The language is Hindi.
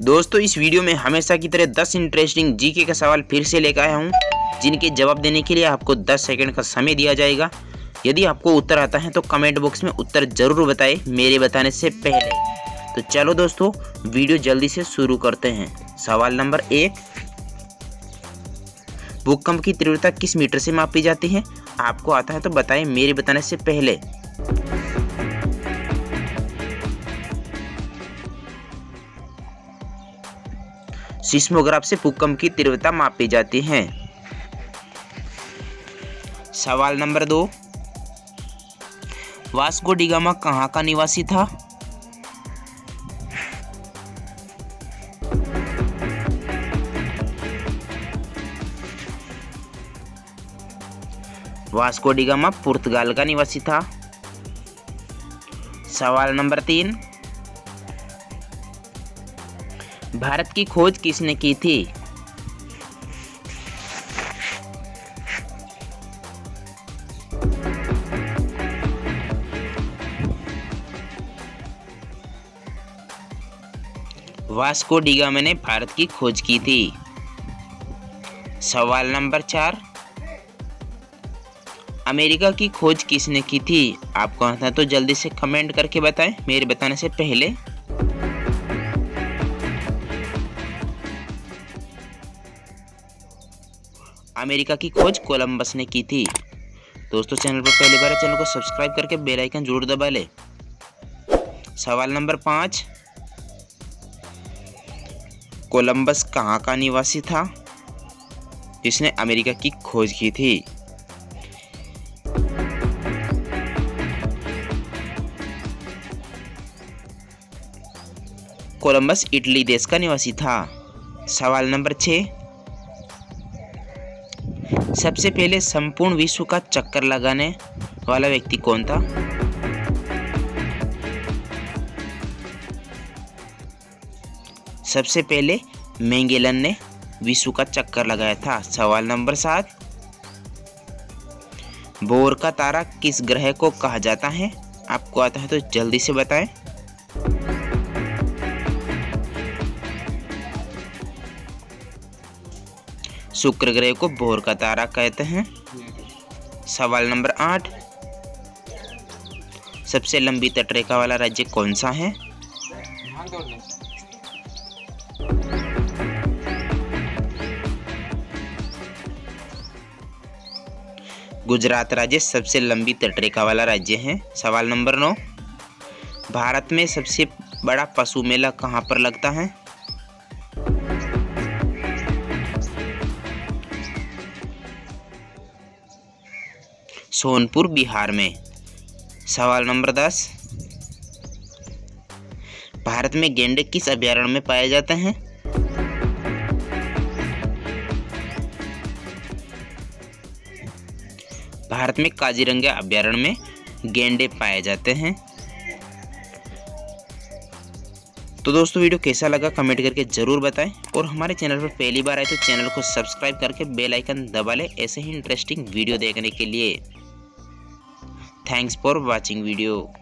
दोस्तों इस वीडियो में हमेशा की तरह 10 इंटरेस्टिंग जीके का सवाल फिर से लेकर आया हूँ, जिनके जवाब देने के लिए आपको 10 सेकंड का समय दिया जाएगा। यदि आपको उत्तर आता है तो कमेंट बॉक्स में उत्तर जरूर बताएं मेरे बताने से पहले। तो चलो दोस्तों वीडियो जल्दी से शुरू करते हैं। सवाल नंबर 1, भूकंप की तीव्रता किस मीटर से मापी जाती है? आपको आता है तो बताएं मेरे बताने से पहले। सिस्मोग्राफ से भूकंप की तीव्रता मापी जाती है। सवाल नंबर 2, वास्को डी गामा कहाँ का निवासी था? वास्को डी गामा पुर्तगाल का निवासी था। सवाल नंबर 3, भारत की खोज किसने की थी? वास्को डी गामा ने भारत की खोज की थी। सवाल नंबर 4, अमेरिका की खोज किसने की थी? आपको आता है तो जल्दी से कमेंट करके बताएं मेरे बताने से पहले। अमेरिका की खोज कोलंबस ने की थी। दोस्तों चैनल पर पहली बार है, चैनल को सब्सक्राइब करके बेल आइकन जरूर दबा ले। सवाल नंबर 5, कोलंबस कहाँ का निवासी था जिसने अमेरिका की खोज की थी? कोलंबस इटली देश का निवासी था। सवाल नंबर 6, सबसे पहले संपूर्ण विश्व का चक्कर लगाने वाला व्यक्ति कौन था? सबसे पहले मैगेलन ने विश्व का चक्कर लगाया था। सवाल नंबर 7, बोर का तारा किस ग्रह को कहा जाता है? आपको आता है तो जल्दी से बताएं। शुक्र ग्रह को बोर का तारा कहते हैं। सवाल नंबर 8, सबसे लंबी तटरेखा वाला राज्य कौन सा है? गुजरात राज्य सबसे लंबी तटरेखा वाला राज्य है। सवाल नंबर 9, भारत में सबसे बड़ा पशु मेला कहाँ पर लगता है? सोनपुर बिहार में। सवाल नंबर 10, भारत में गैंडे किस अभयारण्य में पाए जाते हैं? भारत में काजीरंगा अभयारण्य में गैंडे पाए जाते हैं। तो दोस्तों वीडियो कैसा लगा कमेंट करके जरूर बताएं, और हमारे चैनल पर पहली बार आए तो चैनल को सब्सक्राइब करके बेल आइकन दबा लें ऐसे ही इंटरेस्टिंग वीडियो देखने के लिए। Thanks for watching video.